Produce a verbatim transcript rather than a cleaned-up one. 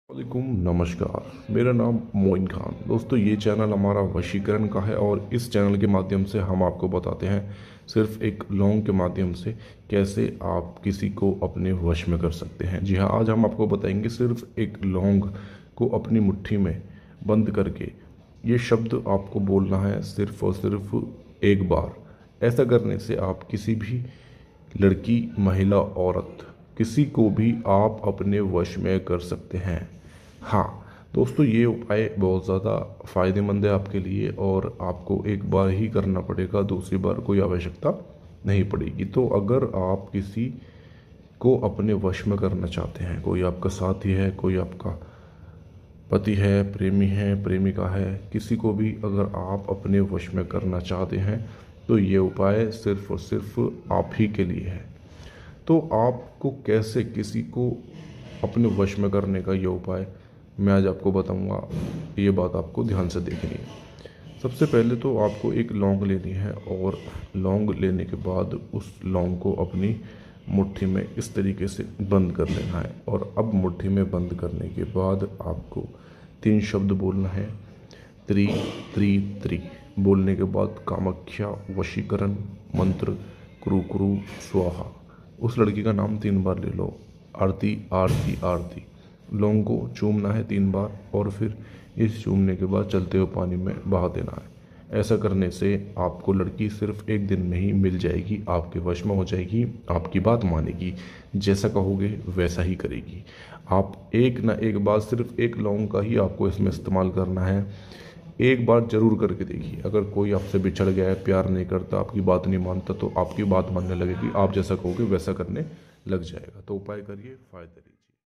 वालेकुम नमस्कार। मेरा नाम मोइन खान। दोस्तों, ये चैनल हमारा वशीकरण का है और इस चैनल के माध्यम से हम आपको बताते हैं सिर्फ एक लौंग के माध्यम से कैसे आप किसी को अपने वश में कर सकते हैं। जी हाँ, आज हम आपको बताएंगे सिर्फ एक लौंग को अपनी मुट्ठी में बंद करके ये शब्द आपको बोलना है सिर्फ और सिर्फ एक बार। ऐसा करने से आप किसी भी लड़की, महिला, औरत, किसी को भी आप अपने वश में कर सकते हैं। हाँ दोस्तों, ये उपाय बहुत ज़्यादा फ़ायदेमंद है आपके लिए और आपको एक बार ही करना पड़ेगा, दूसरी बार कोई आवश्यकता नहीं पड़ेगी। तो अगर आप किसी को अपने वश में करना चाहते हैं, कोई आपका साथी है, कोई आपका पति है, प्रेमी है, प्रेमिका है, किसी को भी अगर आप अपने वश में करना चाहते हैं तो ये उपाय सिर्फ और सिर्फ आप ही के लिए है। तो आपको कैसे किसी को अपने वश में करने का ये उपाय मैं आज आपको बताऊंगा। ये बात आपको ध्यान से देखनी है। सबसे पहले तो आपको एक लौंग लेनी है और लौंग लेने के बाद उस लौंग को अपनी मुट्ठी में इस तरीके से बंद कर लेना है। और अब मुट्ठी में बंद करने के बाद आपको तीन शब्द बोलना है, त्रि त्रि त्रि। बोलने के बाद कामाख्या वशीकरण मंत्र कुरु कुरु स्वाहा। उस लड़की का नाम तीन बार ले लो, आरती आरती आरती। लौंग को चूमना है तीन बार और फिर इस चूमने के बाद चलते हुए पानी में बहा देना है। ऐसा करने से आपको लड़की सिर्फ एक दिन में ही मिल जाएगी, आपके वश में हो जाएगी, आपकी बात मानेगी, जैसा कहोगे वैसा ही करेगी। आप एक ना एक बार सिर्फ एक लौंग का ही आपको इसमें इस्तेमाल करना है। एक बार जरूर करके देखिए। अगर कोई आपसे बिछड़ गया है, प्यार नहीं करता, आपकी बात नहीं मानता, तो आपकी बात मानने लगेगी, आप जैसा कहोगे वैसा करने लग जाएगा। तो उपाय करिए, फायदे लीजिए।